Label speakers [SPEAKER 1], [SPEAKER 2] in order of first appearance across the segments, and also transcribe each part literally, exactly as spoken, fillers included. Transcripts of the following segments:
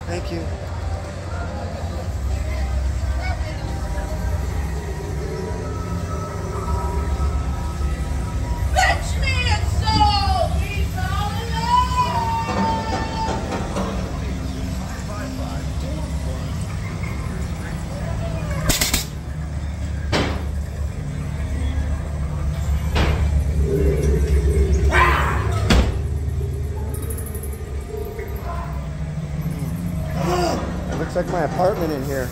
[SPEAKER 1] Thank you.
[SPEAKER 2] Fetch me a soul! He's all alone!
[SPEAKER 1] It looks like my apartment in here.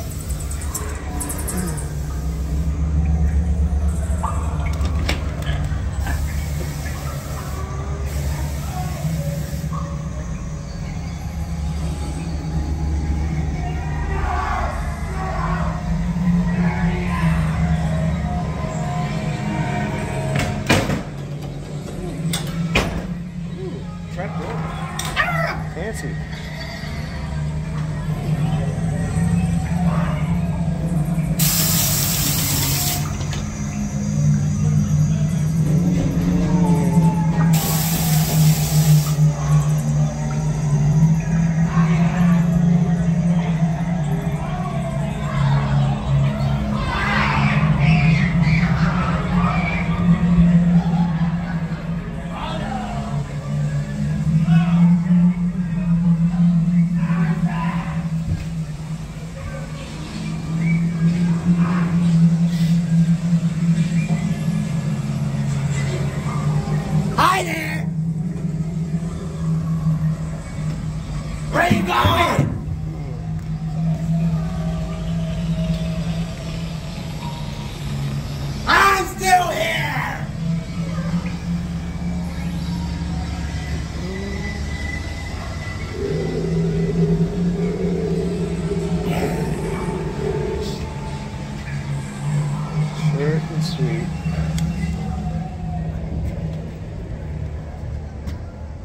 [SPEAKER 3] Trap door.
[SPEAKER 1] Fancy.
[SPEAKER 2] Hi there! Where are you going? I'm still here!
[SPEAKER 1] Short and sweet.